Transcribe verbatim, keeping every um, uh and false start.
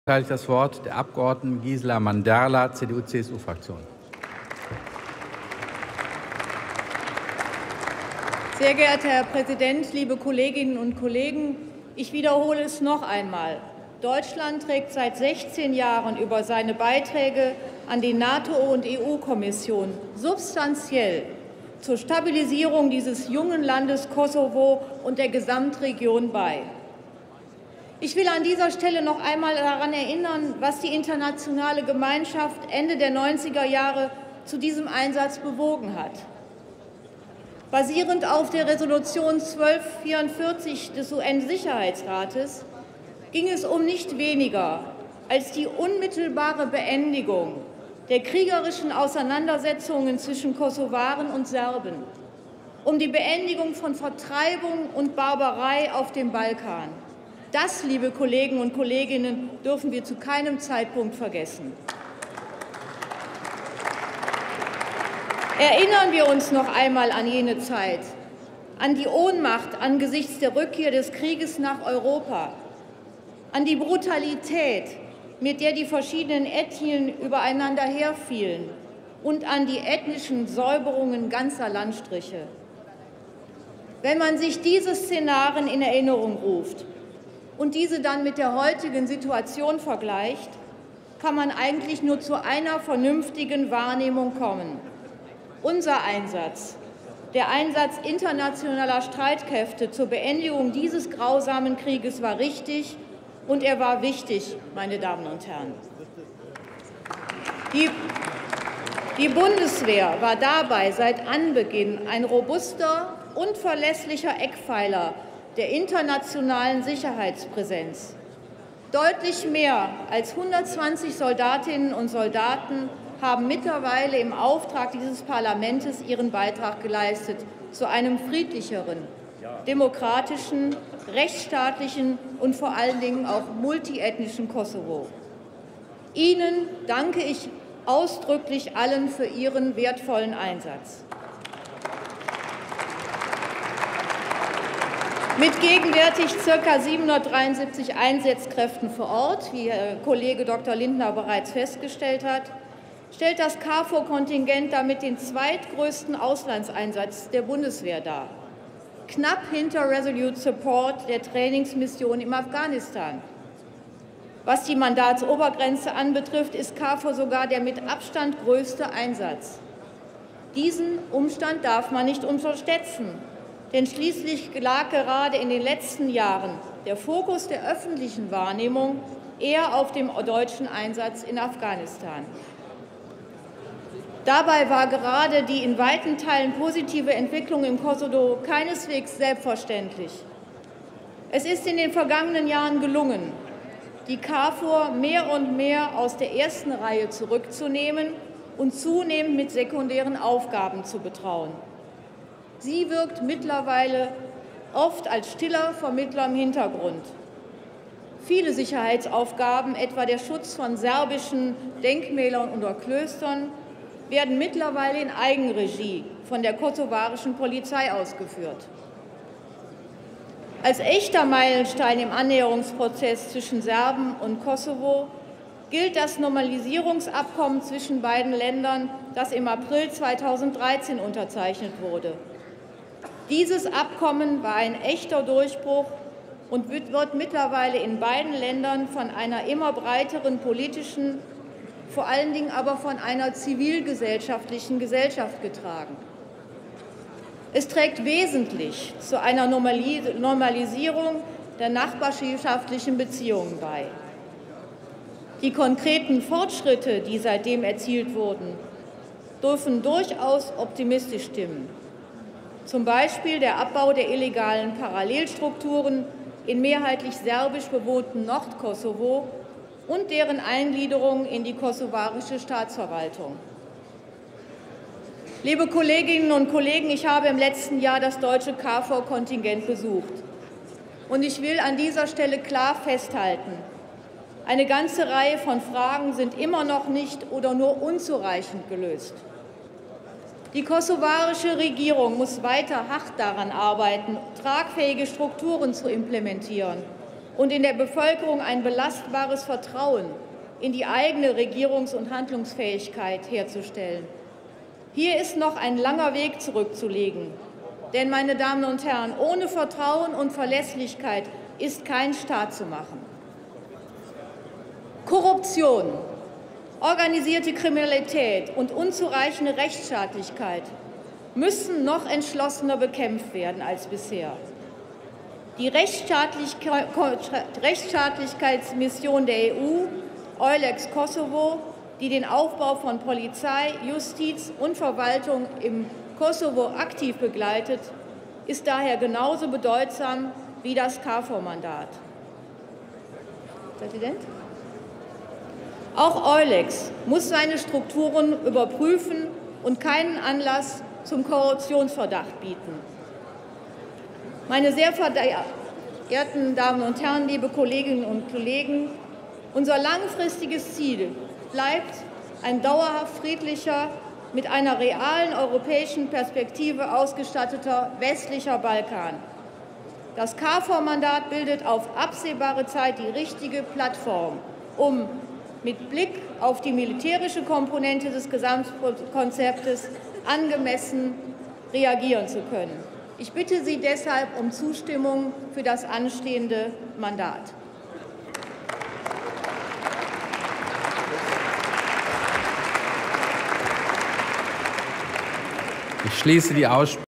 erteile ich das Wort der Abgeordneten Gisela Manderla, C D U C S U-Fraktion. Sehr geehrter Herr Präsident, liebe Kolleginnen und Kollegen! Ich wiederhole es noch einmal. Deutschland trägt seit sechzehn Jahren über seine Beiträge an die NATO- und E U-Kommission substanziell zur Stabilisierung dieses jungen Landes Kosovo und der Gesamtregion bei. Ich will an dieser Stelle noch einmal daran erinnern, was die internationale Gemeinschaft Ende der neunziger Jahre zu diesem Einsatz bewogen hat. Basierend auf der Resolution zwölfhundertvierundvierzig des U N-Sicherheitsrates ging es um nicht weniger als die unmittelbare Beendigung der kriegerischen Auseinandersetzungen zwischen Kosovaren und Serben, um die Beendigung von Vertreibung und Barbarei auf dem Balkan. Das, liebe Kollegen und Kolleginnen, dürfen wir zu keinem Zeitpunkt vergessen. Erinnern wir uns noch einmal an jene Zeit, an die Ohnmacht angesichts der Rückkehr des Krieges nach Europa, an die Brutalität, mit der die verschiedenen Ethnien übereinander herfielen, und an die ethnischen Säuberungen ganzer Landstriche. Wenn man sich diese Szenarien in Erinnerung ruft und diese dann mit der heutigen Situation vergleicht, kann man eigentlich nur zu einer vernünftigen Wahrnehmung kommen. Unser Einsatz, der Einsatz internationaler Streitkräfte zur Beendigung dieses grausamen Krieges war richtig und er war wichtig, meine Damen und Herren. Die, die Bundeswehr war dabei seit Anbeginn ein robuster und verlässlicher Eckpfeiler der internationalen Sicherheitspräsenz. Deutlich mehr als hundertzwanzig Soldatinnen und Soldaten haben mittlerweile im Auftrag dieses Parlaments ihren Beitrag geleistet zu einem friedlicheren, demokratischen, rechtsstaatlichen und vor allen Dingen auch multiethnischen Kosovo. Ihnen danke ich ausdrücklich allen für Ihren wertvollen Einsatz. Mit gegenwärtig ca. siebenhundertdreiundsiebzig Einsatzkräften vor Ort, wie Herr Kollege Doktor Lindner bereits festgestellt hat, stellt das KFOR-Kontingent damit den zweitgrößten Auslandseinsatz der Bundeswehr dar, knapp hinter Resolute Support der Trainingsmission im Afghanistan. Was die Mandatsobergrenze anbetrifft, ist KFOR sogar der mit Abstand größte Einsatz. Diesen Umstand darf man nicht unterschätzen. Denn schließlich lag gerade in den letzten Jahren der Fokus der öffentlichen Wahrnehmung eher auf dem deutschen Einsatz in Afghanistan. Dabei war gerade die in weiten Teilen positive Entwicklung im Kosovo keineswegs selbstverständlich. Es ist in den vergangenen Jahren gelungen, die KFOR mehr und mehr aus der ersten Reihe zurückzunehmen und zunehmend mit sekundären Aufgaben zu betrauen. Sie wirkt mittlerweile oft als stiller Vermittler im Hintergrund. Viele Sicherheitsaufgaben, etwa der Schutz von serbischen Denkmälern oder Klöstern, werden mittlerweile in Eigenregie von der kosovarischen Polizei ausgeführt. Als echter Meilenstein im Annäherungsprozess zwischen Serben und Kosovo gilt das Normalisierungsabkommen zwischen beiden Ländern, das im April zweitausenddreizehn unterzeichnet wurde. Dieses Abkommen war ein echter Durchbruch und wird mittlerweile in beiden Ländern von einer immer breiteren politischen, vor allen Dingen aber von einer zivilgesellschaftlichen Gesellschaft getragen. Es trägt wesentlich zu einer Normalisierung der nachbarschaftlichen Beziehungen bei. Die konkreten Fortschritte, die seitdem erzielt wurden, dürfen durchaus optimistisch stimmen. Zum Beispiel der Abbau der illegalen Parallelstrukturen in mehrheitlich serbisch bewohnten Nordkosovo und deren Eingliederung in die kosovarische Staatsverwaltung. Liebe Kolleginnen und Kollegen, ich habe im letzten Jahr das deutsche KFOR-Kontingent besucht. Und ich will an dieser Stelle klar festhalten, eine ganze Reihe von Fragen sind immer noch nicht oder nur unzureichend gelöst. Die kosovarische Regierung muss weiter hart daran arbeiten, tragfähige Strukturen zu implementieren und in der Bevölkerung ein belastbares Vertrauen in die eigene Regierungs- und Handlungsfähigkeit herzustellen. Hier ist noch ein langer Weg zurückzulegen. Denn, meine Damen und Herren, ohne Vertrauen und Verlässlichkeit ist kein Staat zu machen. Korruption, organisierte Kriminalität und unzureichende Rechtsstaatlichkeit müssen noch entschlossener bekämpft werden als bisher. Die Rechtsstaatlichkeitsmission der E U, EULEX Kosovo, die den Aufbau von Polizei, Justiz und Verwaltung im Kosovo aktiv begleitet, ist daher genauso bedeutsam wie das KFOR-Mandat. Präsident? Auch EULEX muss seine Strukturen überprüfen und keinen Anlass zum Korruptionsverdacht bieten. Meine sehr verehrten Damen und Herren, liebe Kolleginnen und Kollegen, unser langfristiges Ziel bleibt ein dauerhaft friedlicher, mit einer realen europäischen Perspektive ausgestatteter westlicher Balkan. Das KFOR-Mandat bildet auf absehbare Zeit die richtige Plattform, um mit Blick auf die militärische Komponente des Gesamtkonzeptes angemessen reagieren zu können. Ich bitte Sie deshalb um Zustimmung für das anstehende Mandat. Ich schließe die Aussprache.